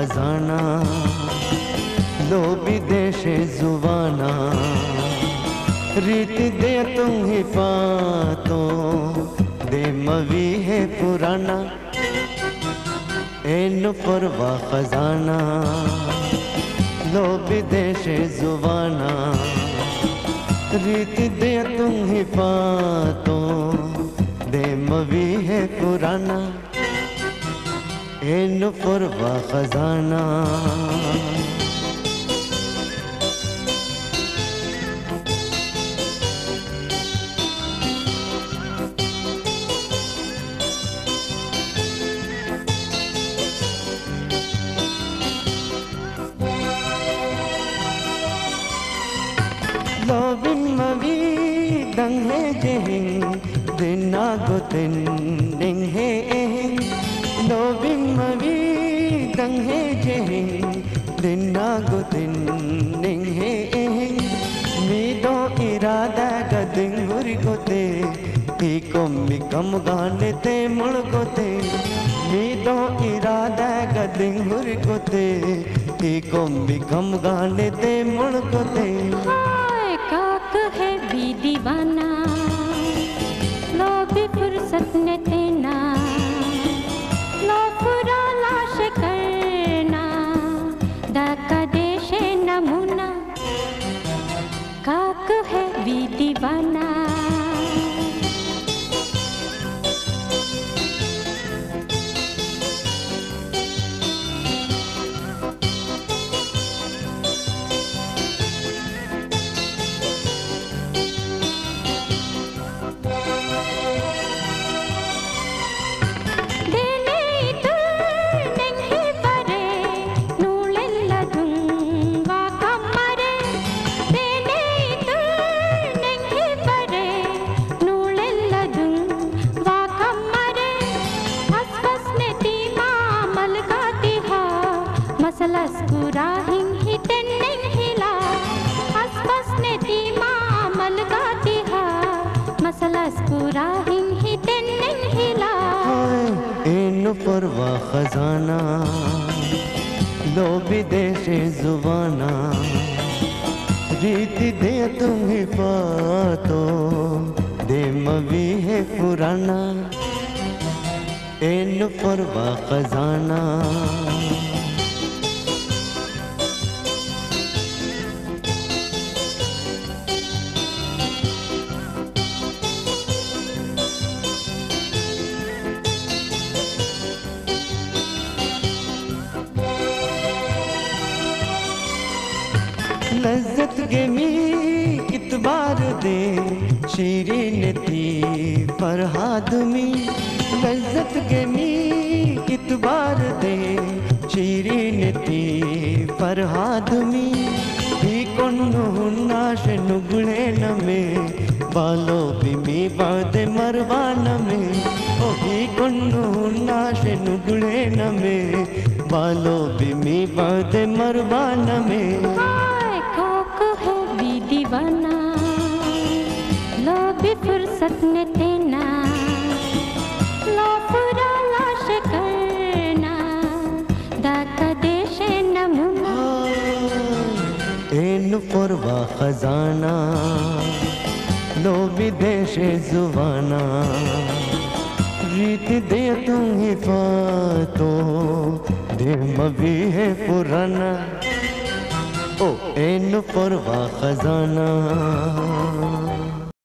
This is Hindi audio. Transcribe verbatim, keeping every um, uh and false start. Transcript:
खजाना लो विदेश जुबाना रीत दे तुम हिफातों दे मवी है पुराना एन परवा खजाना लो विदेश जुबाना रीत दे तुम हिफातों दे मवी है पुराना एन परवा खजाना लोबिन मवी दंगे जेहिं दिना गोतिन दिंगे एहिं लोबिन मवी दंगे जेहिं दिना गोतिन दिंगे एहिं मीदो इरादा गदिंगुर गोते ही कोम्मी कम गाने ते मुड़ गोते मीदो इरादा गदिंगुर गोते ही कोम्मी कम गाने ते मुड़ गोते काक है भी दीवाना लो भी फुर्सत ने तेना लो पूरा लाश करना दाका देश नमूना काक है भी दीवाना मसलस्कुरा हिं ही तेन्निंग हिला आसपास ने तीमा मलगाती हा मसलस्कुरा हिं ही तेन्निंग हिला एन परवा खजाना लो विदेश जुबाना रीत दे तुम हिफातों दे मवी है पुराना एन परवा खजाना लज्जत गेमी इतबार दे शीरीन थी फरहाद में लज्जत गेमी इतबार दे शीरीन थी फरहाद में ही कोन्नु हुन्नाश नुगुले न में बालो बिमी बाद मरवान में ओ ही कोन्नु हुन्नाश नुगुले न में बालो बिमी बाद मरवान में दीवाना लो भी फुर्सत ने तेना लो पूरा लाश करना दाका देश नमूना एन परवा खजाना लो विदेश जुबाना रीत दे तुम हिफातों दे मवी है पुराना ओ एन परवा खजाना